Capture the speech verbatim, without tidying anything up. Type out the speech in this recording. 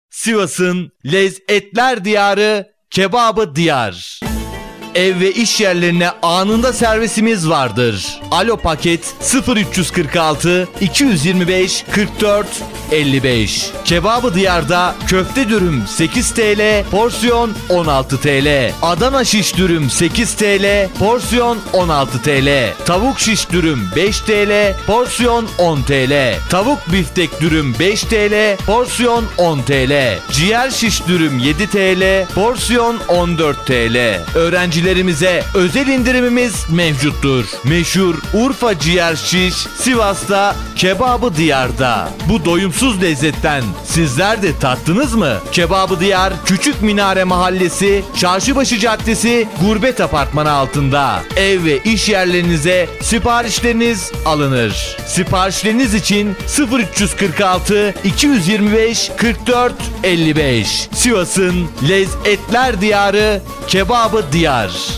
Sivas'ın lezzetler diyarı, kebabı diyar. Ev ve iş yerlerine anında servisimiz vardır. Alo Paket sıfır üç kırk altı iki yüz yirmi beş kırk dört elli beş. Kebabı Diyar'da köfte dürüm sekiz TL, porsiyon on altı TL. Adana şiş dürüm sekiz TL, porsiyon on altı TL. Tavuk şiş dürüm beş TL, porsiyon on TL. Tavuk biftek dürüm beş TL, porsiyon on TL. Ciğer şiş dürüm yedi TL, porsiyon on dört TL. Öğrencilerimize özel indirimimiz mevcuttur. Meşhur Urfa ciğer şiş Sivas'ta, Kebabı Diyar'da. Bu doyumsuz lezzetten sizler de tattınız mı? Kebabı Diyar, Küçük Minare Mahallesi, Çarşıbaşı Caddesi, Gurbet Apartmanı altında. Ev ve iş yerlerinize siparişleriniz alınır. Siparişleriniz için sıfır üç kırk altı iki yüz yirmi beş kırk dört elli beş. Sivas'ın lezzetler diyarı, Kebabı Diyar.